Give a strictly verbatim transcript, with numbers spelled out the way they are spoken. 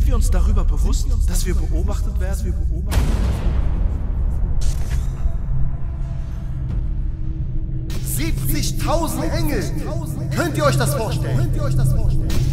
wir uns darüber bewusst, dass wir beobachtet werden? siebzigtausend Engel! Könnt ihr euch das vorstellen? Könnt ihr euch das vorstellen?